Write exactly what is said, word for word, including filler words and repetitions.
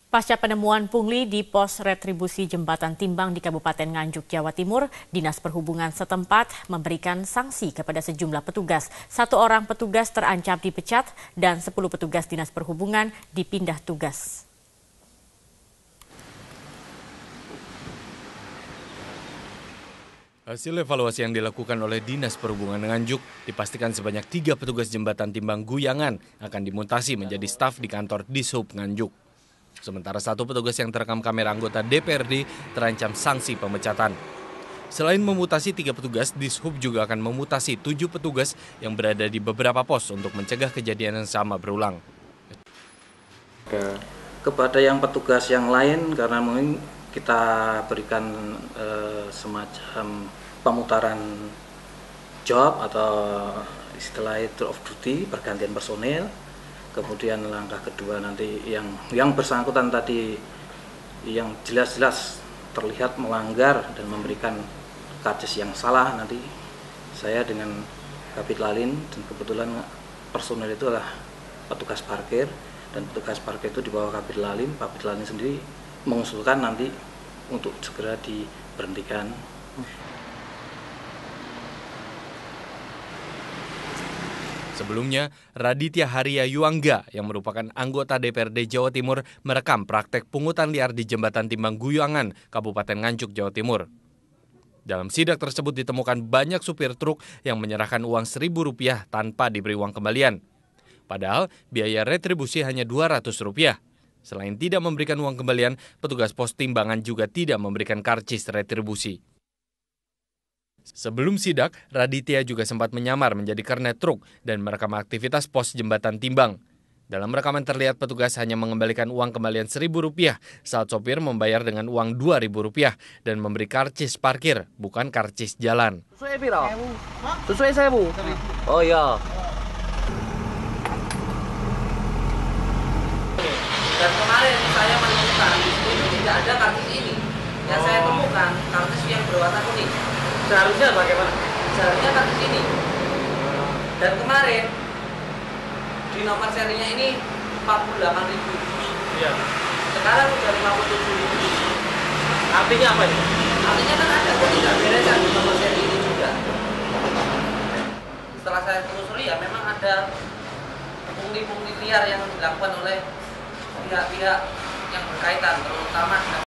Pasca penemuan pungli di pos retribusi Jembatan Timbang di Kabupaten Nganjuk, Jawa Timur, Dinas Perhubungan setempat memberikan sanksi kepada sejumlah petugas. Satu orang petugas terancam dipecat dan sepuluh petugas Dinas Perhubungan dipindah tugas. Hasil evaluasi yang dilakukan oleh Dinas Perhubungan Nganjuk dipastikan sebanyak tiga petugas Jembatan Timbang Guyangan akan dimutasi menjadi staf di kantor Dishub Nganjuk. Sementara satu petugas yang terekam kamera anggota D P R D terancam sanksi pemecatan. Selain memutasi tiga petugas, Dishub juga akan memutasi tujuh petugas yang berada di beberapa pos untuk mencegah kejadian yang sama berulang. Kepada yang petugas yang lain, karena mungkin kita berikan eh, semacam pemutaran job atau istilahnya tour of duty, pergantian personil. Kemudian langkah kedua nanti yang yang bersangkutan tadi yang jelas-jelas terlihat melanggar dan memberikan karcis yang salah, nanti saya dengan Kabid Lalin, dan kebetulan personil itu adalah petugas parkir, dan petugas parkir itu di bawah Kabid Lalin, Kabid Lalin sendiri mengusulkan nanti untuk segera diberhentikan. Sebelumnya, Raditya Haria Yuangga yang merupakan anggota D P R D Jawa Timur merekam praktek pungutan liar di Jembatan Timbang Guyangan, Kabupaten Nganjuk, Jawa Timur. Dalam sidak tersebut ditemukan banyak supir truk yang menyerahkan uang seribu rupiah tanpa diberi uang kembalian. Padahal biaya retribusi hanya dua ratus rupiah. Selain tidak memberikan uang kembalian, petugas pos timbangan juga tidak memberikan karcis retribusi. Sebelum sidak, Raditya juga sempat menyamar menjadi kernet truk dan merekam aktivitas pos Jembatan Timbang. Dalam rekaman terlihat petugas hanya mengembalikan uang kembalian seribu rupiah saat sopir membayar dengan uang dua ribu rupiah dan memberi karcis parkir, bukan karcis jalan. Sesuai piro? Sesuai seribu. Oh iya. Dan kemarin saya menemukan itu tidak ada karcis ini. Yang saya temukan karcis yang berwarna kuning. Seharusnya bagaimana? Seharusnya karcis ini. Dan kemarin di nomor serinya ini empat puluh delapan ribu. Iya. Sekarang sudah lima puluh tujuh ribu. Artinya apa ini? Artinya kan ada ketidakberesan di nomor seri ini juga. Setelah saya telusuri ya memang ada pungli-pungli liar yang dilakukan oleh pihak-pihak yang berkaitan, terutama